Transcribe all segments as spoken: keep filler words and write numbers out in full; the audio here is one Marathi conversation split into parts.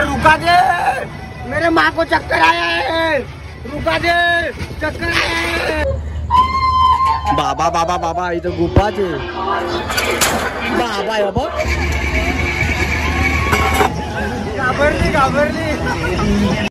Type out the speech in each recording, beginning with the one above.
रुका दे, मेरे माँ को चक्कर आया है, रुका दे, चक्कर आया। बाबा बाबा बाबा इथं गुफाच आहे बाबा. आहे बाबा घाबरली घाबरली.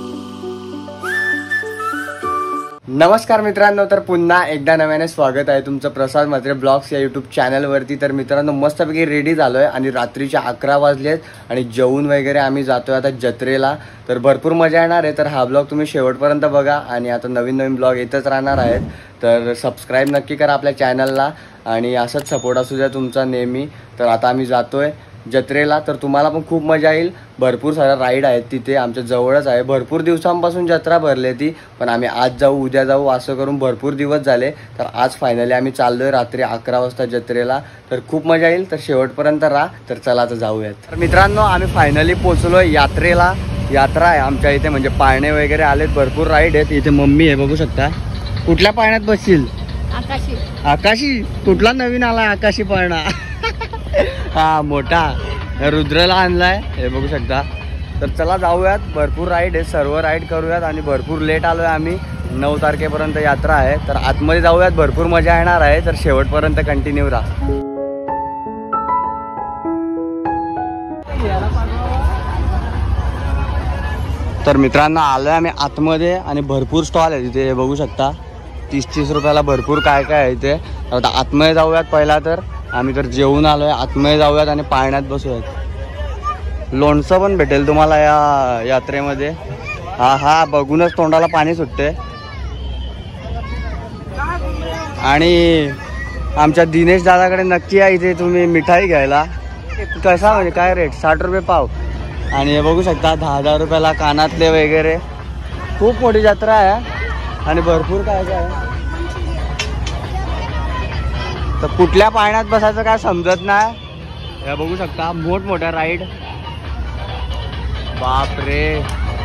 नमस्कार मित्रांनो, तर पुन्हा एकदा नव्याने स्वागत आहे तुमचं प्रसाद म्हात्रे ब्लॉग्स या यूट्यूब चॅनलवरती. तर मित्रांनो, मस्तपैकी रेडी झालो आहे आणि रात्रीचे अकरा वाजलेत आणि जेवून वगैरे आम्ही जातोय आता जत्रेला. तर भरपूर मजा येणार आहे. तर हा ब्लॉग तुम्ही शेवटपर्यंत बघा आणि आता नवीन नवीन ब्लॉग येतच राहणार आहेत. तर सबस्क्राईब नक्की करा आपल्या चॅनलला आणि असंच सपोर्ट असू द्या तुमचा नेहमी. तर आता आम्ही जातोय जत्रेला. तर तुम्हाला पण खूप मजा येईल. भरपूर साऱ्या राईड आहेत तिथे, आमच्या जवळच आहे. भरपूर दिवसांपासून जत्रा भरली ती, पण आम्ही आज जाऊ उद्या जाऊ असं करून भरपूर दिवस झाले. तर आज फायनली आम्ही चाललोय रात्री अकरा वाजता जत्रेला. तर खूप मजा येईल. तर शेवटपर्यंत राहा. तर चला आता जाऊयात. तर मित्रांनो, आम्ही फायनली पोहोचलोय यात्रेला. यात्रा आहे आमच्या इथे, म्हणजे पाळणे वगैरे आलेत, भरपूर राईड आहेत. इथे मम्मी आहे, बघू शकता. कुठल्या पाळण्यात बसशील? आकाशी. आकाशी? कुठला नवीन आला आकाशी पाळणा? हा मोठा रुद्रला आणलाय, हे बघू शकता. तर चला जाऊयात. भरपूर राईड आहे, सर्व राईड करूयात आणि भरपूर लेट आलोय आम्ही. नऊ तारखेपर्यंत यात्रा आहे. तर आतमध्ये जाऊयात, भरपूर मजा येणार आहे. तर शेवटपर्यंत कंटिन्यू राहा. तर मित्रांनो, आलोय आम्ही आतमध्ये आणि भरपूर स्टॉल आहे तिथे, हे बघू शकता. तीस तीस रुपयाला भरपूर काय काय आहे इथे. आता आतमध्ये जाऊयात पहिला. तर आम्ही तर जेवून आलोय, आतमध्ये जाऊयात आणि पाळण्यात बसूयात. लोणचं पण भेटेल तुम्हाला या यात्रेमध्ये. हा हा बघूनच तोंडाला पाणी सुटते. आणि आमच्या दिनेश दादाकडे नक्की या इथे तुम्ही मिठाई घ्यायला. कसा म्हणजे काय रेट? साठ रुपये पाव. आणि हे बघू शकता दहा दहा रुपयाला कानातले वगैरे. खूप मोठी जत्रा आहे आणि भरपूर काय काय आहे. तर कुठल्या पाळण्यात बसायचं काय समजत नाही. हे बघू शकता मोठमोठ्या राईड. बाप रे,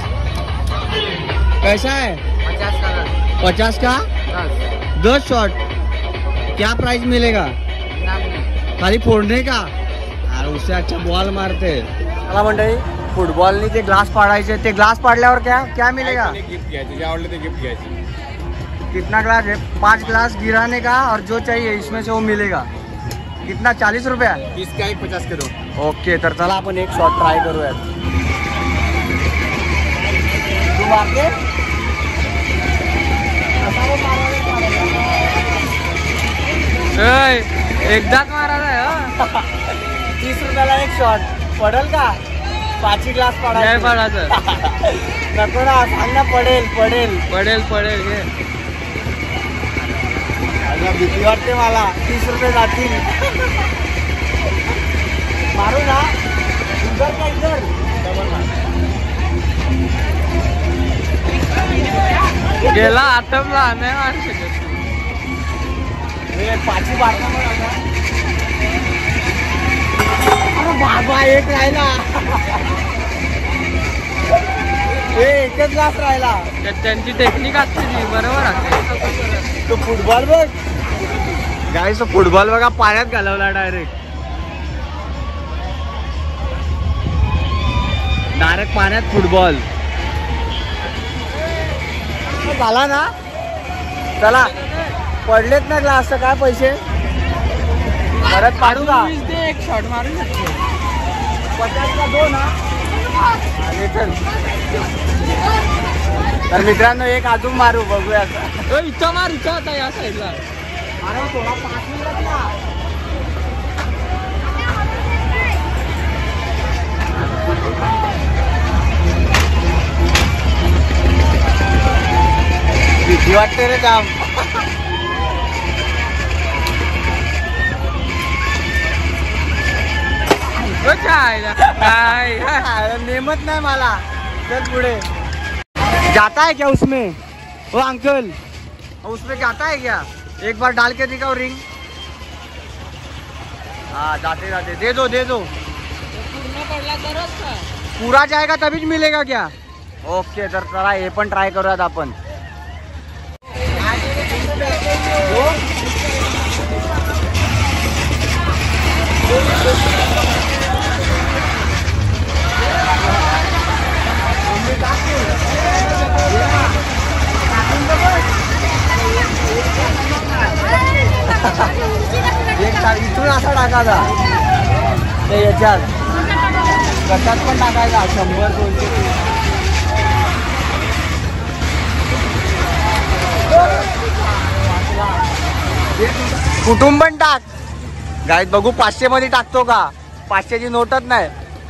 कैसा है? पचास का. पचास का दस शॉट. क्या प्राइस मिलेगा? खाली फोड़ने का? अरे उससे अच्छा बॉल मारते. मला मंडळी, फुटबॉलनी ते ग्लास पाडायचे. ते ग्लास पाडल्यावर क्या क्या मिलेगा? गिफ्ट घ्यायचे, जे आवडले ते गिफ्ट घ्यायचे. कितना ग्लास है? पांच ग्लास गिराने का और जो चाहिए इसमें से वो मिलेगा. कितना? चालीस रुपया. तीस का एक, पचास के दो. ओके, तर चला आपण एक शॉट ट्राय करूयात. तू मारते? एकदाच मारायला. तीस रुपयाला एक शॉट पडेल का? पाची ग्लास नाही पडायचं. पडायचं. नको ना, सांग ना. पडेल पडेल पडेल पडेल घे. भीती वाटते मला. तीस रुपये जातील. मारू ना? इधर का इधर? गेला आटमला नाही मारू शकत. पाची बारका पण आता. अरे बाबा, एक राहिला. एकच ग्लास राहिला. त्यांची टेक्निक असते ती, बरोबर असते. तो फुटबॉल बघ गाईस, तो फुटबॉल बघा पाण्यात घालवला डायरेक्ट. डायरेक्ट पाण्यात फुटबॉल झाला ना. चला, पडलेत ना ग्लास, काय पैसे परत पाडू का? एक शॉट मारू शकतो. पचासला दोन. चल. तर मित्रांनो, एक अजून मारू, बघूया. इथं मार, इथं आता या साईडला. अरे थोडा पाच मिनिट ना. भीती वाटते रे काम. काय नेमत नाही मला. चल पुढे. जाता है क्या उसमें? ओ अंकल, उसमें जाता है क्या? एक बार डाल के दिखाओ रिंग. हाँ, जाते जाते दे दो दे दो. पूरा जाएगा तभी मिलेगा क्या? ओके, तर चला हे पण ट्राय करूयात आपण. वरून असा टाकायचा ते याच्यात कशात पण टाकायचा शंभर दोनशे कुठून पण टाक गाईत बघू पाचशे मध्ये टाकतो का पाचशेची नोटच नाही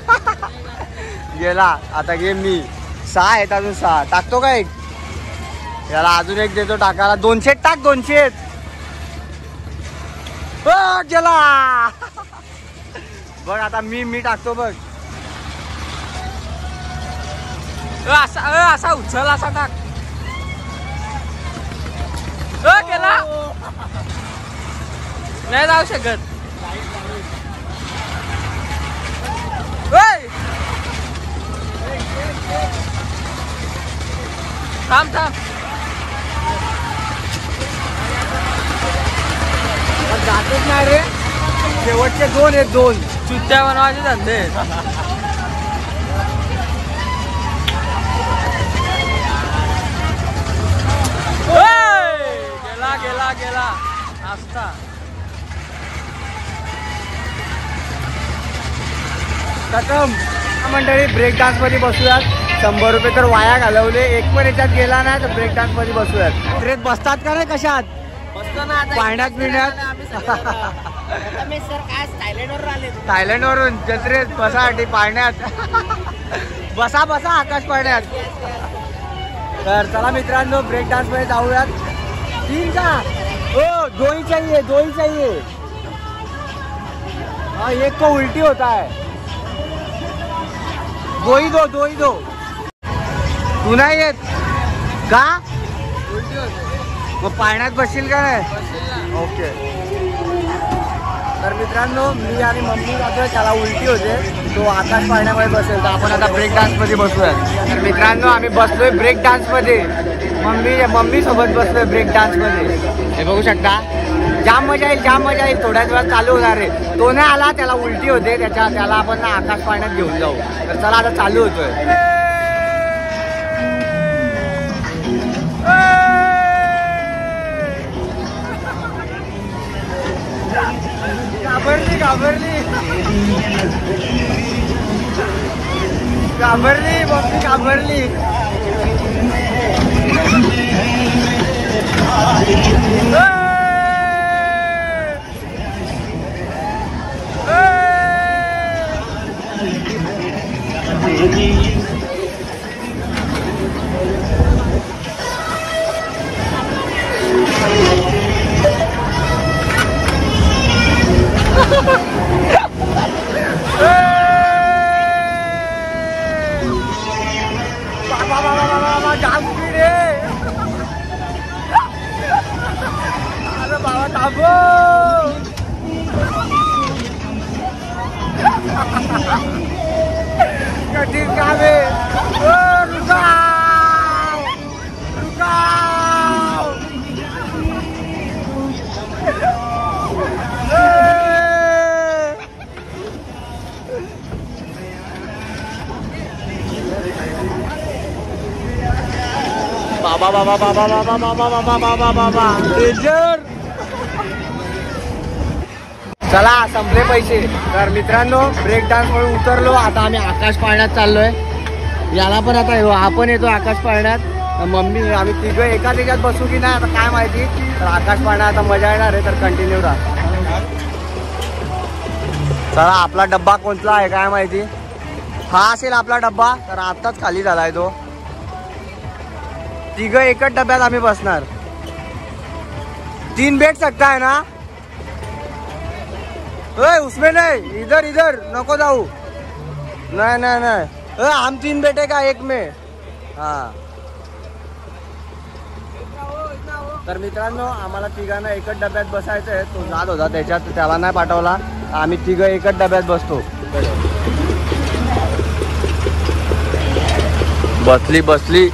गेला आता घे मी सहा आहेत अजून सहा टाकतो का एक याला अजून एक देतो टाकायला दोनशे टाक दोनशे गेला बघ आता मी मी टाकतो बघ असा असा उचल असा टाक गेला नाही जाऊ शकत थांब थांब जातच नाही रे शेवटचे दोन आहेत दोन चुत्या बनवायचे धंदे गेला गेला गेला नाश्ता खतम मंडळी ब्रेक डान्स मध्ये बसूयात शंभर रुपये तर वाया घालवले एक पण याच्यात गेला ना तर ब्रेक डान्स मध्ये बसूयात ट्रेत बसतात का नाही कशात पाण्यात पिण्यात थायलंड वरून जत्रेत बसासाठी पाण्यात बसा बसा आकाश पाण्यात तर चला मित्रांनो ब्रेक डान्स मध्ये जाऊयात तीन का हो दो ही चाहिए दो ही चाहिए हाँ एक तो उल्टी होता है दो ही दो दो ही दो तू नाही येत का मग पाण्यात बसशील का नाही ओके तर मित्रांनो मी आणि मम्मी जातोय त्याला उलटी होते तो आकाश पाण्यामध्ये बसेल तर आपण आता ब्रेक डान्स मध्ये बसूया तर मित्रांनो आम्ही बसलोय ब्रेक डान्स मध्ये मम्मी मम्मी सोबत बसलोय ब्रेक डान्स मध्ये हे बघू शकता जाम मजा येईल जाम मजा येईल थोड्याच वेळात चालू होणार आहे तो नाही आला त्याला उलटी होते त्याच्या त्याला आपण ना आकाश पाण्यात घेऊन जाऊ तर चला आता चालू होतोय घाबरली घाबरली घाबरली मम्मी घाबरली कठीण काम आहे रुकाव रुकाव बाबा बाबा बाबा बाबा बाबा बाबा बाबा बाबा डेंजर चला संपले पैसे तर मित्रांनो ब्रेक डान्स म्हणून उतरलो आता आम्ही आकाश पाळण्यात चाललोय याला पण आता आपण येतो आकाश पाळण्यात मम्मी आम्ही तिघं एका त्याच्यात बसू की नाही आता काय माहिती तर आकाश पाळण्यात आता मजा येणार आहे तर कंटिन्यू राहा चला आपला डब्बा कोणता आहे काय माहिती हा असेल आपला डब्बा तर आताच खाली झालाय तो तिघं एकच डब्यात आम्ही बसणार तीन बैठ सकता है ना ए, उसमें नहीं इधर इधर नको जाऊ नहीं नहीं नहीं ए, हम तीन बैठे का एक में हाँ तर मित्रांनो आम्हाला तिघांना एकच डब्यात बसायचं आहे तो जात होता त्याच्यात त्याला नाही पाठवला आम्ही तिघं एकच डब्यात बसतो बसली बसली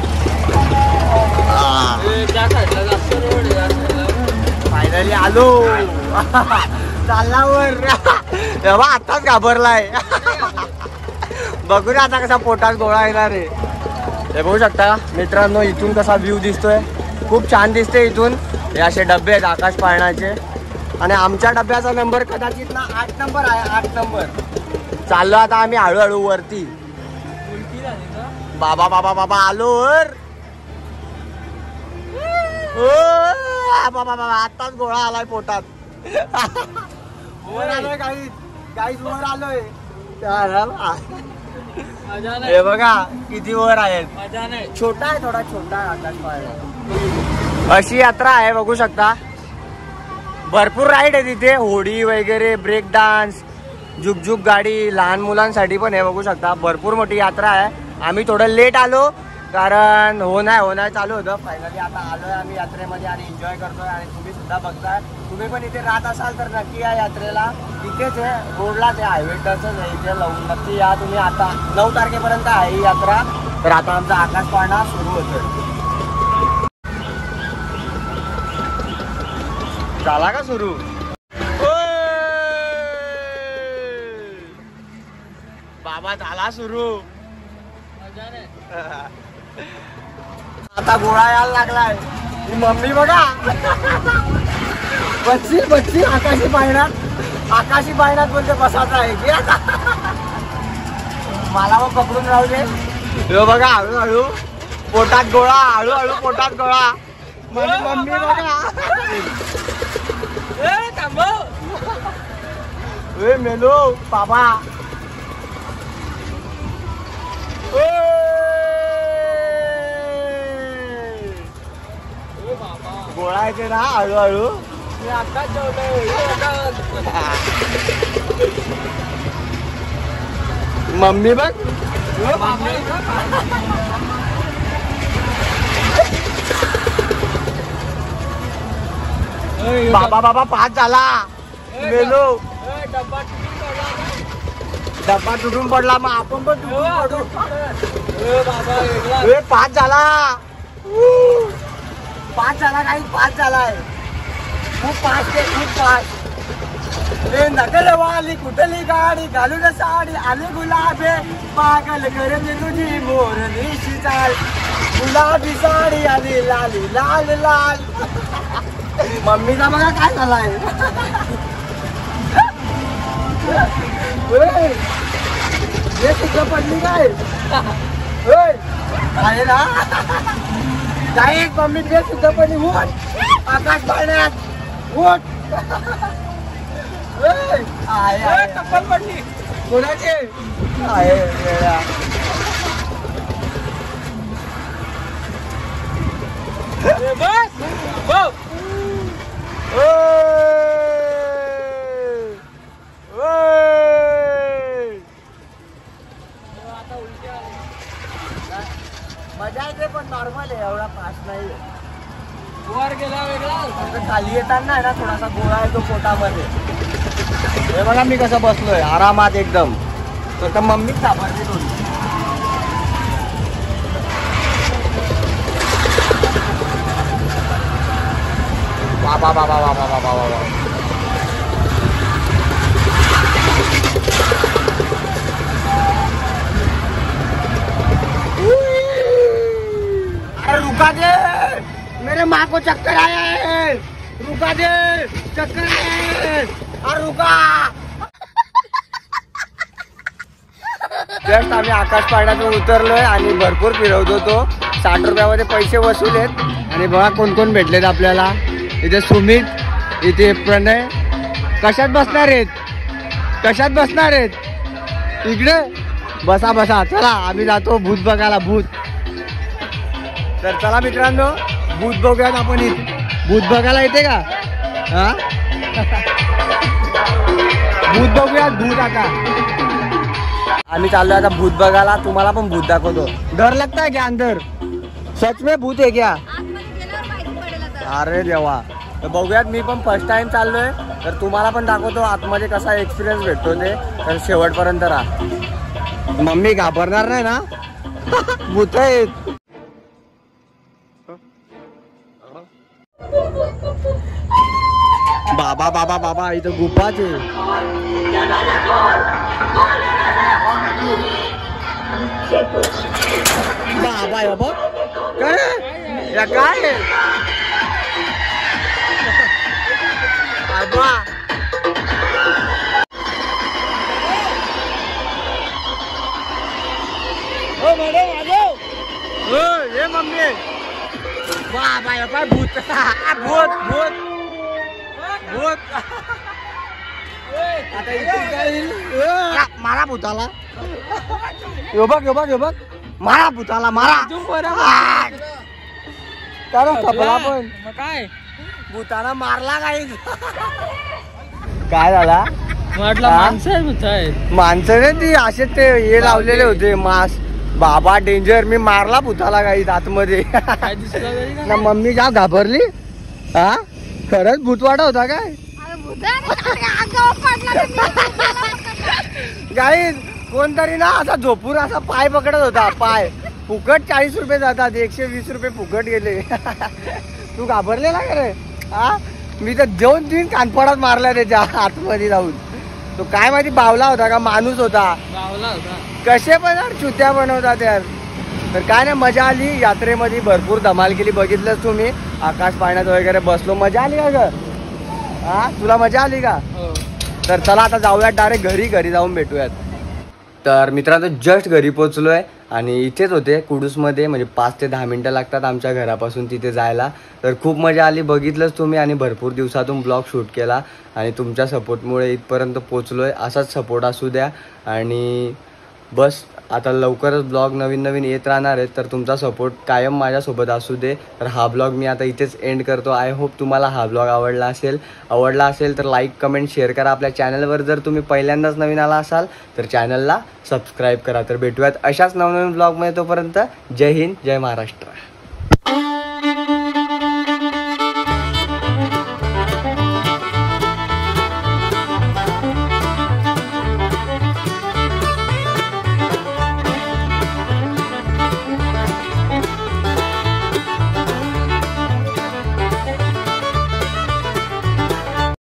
फायनली आलो चालल्यावर तेव्हा आताच घाबरलाय बघू ना आता कसा पोटात गोळा येणार आहे हे बघू शकता मित्रांनो इथून कसा व्ह्यू दिसतोय खूप छान दिसते इथून हे असे डबे आहेत आकाश पाळण्याचे आणि आमच्या डब्याचा नंबर कदाचित ना आठ नंबर आहे, आठ नंबर. चाललो आता आम्ही हळूहळू वरती. बाबा बाबा बाबा आलो वर. ओ बाबा बाबा आताच गोळा आलाय पोटात. वर आलोय काही काही वर आलोय. हे बघा किती वर आहेत. छोटा आहे, थोडा छोटा आहे आकाश पाळणा. अशी यात्रा आहे बघू शकता. भरपूर राईड आहे तिथे, होडी वगैरे, ब्रेक डान्स, जुगजुग गाडी, लहान मुलांसाठी पण आहे बघू शकता. भरपूर मोठी यात्रा आहे. आम्ही थोडं लेट आलो कारण होणार होणार चालू होतं. फायनली आता आलोय आम्ही यात्रेमध्ये आणि एन्जॉय करतोय. आणि तुम्ही सुद्धा बघताय. तुम्ही पण इथे राहत असाल तर नक्की या यात्रेला. इथेच आहे रोडला, ते हायवे टचच आहे इथे. लावून नक्की या तुम्ही. आता नऊ तारखेपर्यंत आहे ही यात्रा. तर आता आमचा आकाश पाळणा सुरू होतोय. झाला का सुरू? बाबा झाला सुरू. आता गोळा यायला लागलाय. मम्मी बघा बच्ची बच्ची आकाशी पाळण्यात, आकाशी पाळण्यात बोलते बसायचं आहे की आता. मला मग पकडून राहू दे. हे बघा हळूहळू पोटात गोळा, हळूहळू पोटात गोळा. मम्मी बघा ए मेलो बाबा. गोळा येते ना हळूहळू. मी आताच मम्मी बघ. बाबा बाबा पाच झाला. मेलो. डब्बा तुटून पडला. मग आपण पण तुटून पडू. पाच झाला. पाच झाला काही पाच झालाय. खूप फास्ट आहे, खूप फास्ट. ए नकल वाली कुठली गाडी घालून साडी आली गुलाबे पागल करे तुझी मोरनीची चाल. गुलाबी साडी आली लाली लाल लाल. मम्मीचा बघा काय झालाय. हे सुद्धा पडली काय आहे ना. काय मम्मी ते सुद्धा पडली. उठ आकाश पाळण्यात उठ. कपल पडली कोणाचे आहे वेळा. बस मजा येते पण नॉर्मल आहे, एवढा फास्ट नाही. वर गेला वेगळा. खाली येताना आहे ना थोडासा गोळा येतो पोटामध्ये. हे बघा मी कसं बसलोय आरामात एकदम. तर मम्मीच सापडली थोडी. बाबा बाबा बाबा बाबा बाबा. अरे रुका दे, मेरे माँ को चक्कर आया है. रुका दे, चक्कर है. अरे रुका. जस्ट आम्ही आकाश पाळण्यातून उतरलोय आणि भरपूर फिरवतो तो. साठ रुपयामध्ये पैसे वसूल आहेत. आणि बघा कोण कोण भेटलेत आपल्याला. इथे सुमित, इथे प्रणय. कशात बसणार आहेत, कशात बसणार आहेत. इकडे बसा बसा. चला आम्ही जातो भूत बघायला. भूत. तर चला मित्रांनो भूत बघूयात आपण. इथे भूत बघायला येते का? हा भूत बघूयात. भूत आता आम्ही चाललोय आता भूत बघायला. तुम्हाला पण भूत दाखवतो. डर लगता है क्या अंदर? सच में भूत है क्या? अरे देवा. तर बघूयात. मी पण फर्स्ट टाइम चाललोय तर तुम्हाला पण दाखवतो आतमध्ये कसा एक्सपिरियन्स भेटतो ते. तर शेवटपर्यंत राहा. मम्मी घाबरणार नाही ना? भूत आहेत. बाबा बाबा बाबा इथं गुफाच आहे. बाबा या बघ काय या काय आबा. ये मम्मी बाबा हे पाय भूत भूत भूत भूत आता इथून काय येईल? आ, मारा भूताला यो बघ यो बघ यो बघ मारा भूताला मारा अजून बरं. आ! कारण खपला पण मग काय भूताला मारला काही काय झाला म्हटलं हा? माणसं आहे भूत आहेत. माणसं नाही ती असे ते हे लावलेले होते मास्क बाबा डेंजर मी मारला भूताला काही आतमध्ये काय दिसलं तरी ना ना मम्मी जाम घाबरली हा खरंच भूतवाडा होता काय गाईज कोणतरी ना असा झोपून असा पाय पकडत होता पाय फुकट चाळीस रुपये जातात एकशे वीस रुपये फुकट गेले तू घाबरलेला का रे हा मी तर दोन तीन कानफडात मारला त्याच्या आतमध्ये जाऊन तो काय माहिती बावला होता का माणूस होता गावला होता. कसे पण यार चुत्या बनवतात यार तर काय नाही मजा आली यात्रेमध्ये भरपूर धमाल केली बघितलंच तुम्ही आकाश पाण्यात वगैरे बसलो मजा आली का ग हा तुला मजा आली का हो. तर चला आता जाऊयात डायरेक्ट घरी घरी जाऊन भेटूयात तर मित्रांनो जस्ट घरी पोहोचलोय आणि इथेच होते कुडूसमध्ये म्हणजे पाच ते दहा मिनटं लागतात आमच्या घरापासून तिथे जायला तर खूप मजा आली बघितलंच तुम्ही आणि भरपूर दिवसातून ब्लॉग शूट केला आणि तुमच्या सपोर्टमुळे इथपर्यंत पोहोचलोय असाच सपोर्ट असू द्या आणि बस आता लवकरच ब्लॉग नवीन नवीन येत राहणार आहेत तर तुमचा सपोर्ट कायम माझ्यासोबत असू दे तर हा ब्लॉग मी आता इथेच एंड करतो आय होप तुम्हाला हा ब्लॉग आवडला असेल आवडला असेल तर लाईक कमेंट शेअर करा आपल्या चॅनलवर जर तुम्ही पहिल्यांदाच नवीन आला असाल तर चॅनलला सबस्क्राईब करा तर भेटूयात अशाच नवनवीन ब्लॉगमध्ये तोपर्यंत जय हिंद जय महाराष्ट्र.